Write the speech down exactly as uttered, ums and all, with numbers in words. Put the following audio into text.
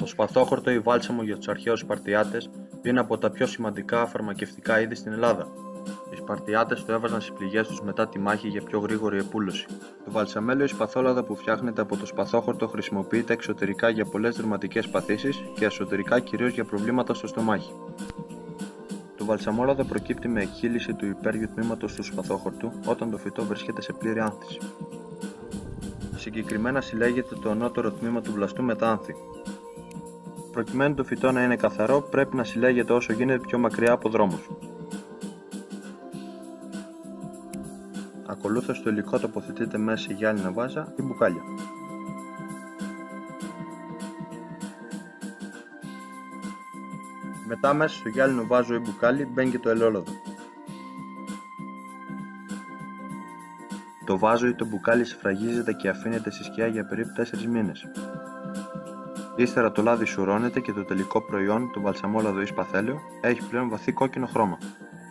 Το σπαθόχορτο ή βάλσαμο για τους αρχαίους Σπαρτιάτες είναι από τα πιο σημαντικά φαρμακευτικά είδη στην Ελλάδα. Οι Σπαρτιάτες το έβαζαν στις πληγές τους μετά τη μάχη για πιο γρήγορη επούλωση. Το βαλσαμέλαιο ή σπαθόλαδο που φτιάχνεται από το σπαθόχορτο χρησιμοποιείται εξωτερικά για πολλές δερματικές παθήσεις και εσωτερικά κυρίως για προβλήματα στο στομάχι. Το βαλσαμόλαδο προκύπτει με εκχύληση του υπέργειου τμήματος του σπαθόχορτου όταν το φυτό βρίσκεται σε πλήρη άνθηση. Συγκεκριμένα συλλέγεται το ανώτερο τμήμα του βλαστού με τα άνθη. Προκειμένου το φυτό να είναι καθαρό, πρέπει να συλλέγεται όσο γίνεται πιο μακριά από δρόμους. Ακολούθως το υλικό τοποθετείται μέσα σε γυάλινα βάζα ή μπουκάλια. Μετά μέσα στο γυάλινο βάζο ή μπουκάλι μπαίνει και το ελαιόλαδο. Το βάζο ή το μπουκάλι σφραγίζεται και αφήνεται στη σκιά για περίπου τέσσερις μήνες. Ύστερα το λάδι σουρώνεται και το τελικό προϊόν, το βαλσαμόλαδο ή σπαθέλαιο, έχει πλέον βαθύ κόκκινο χρώμα.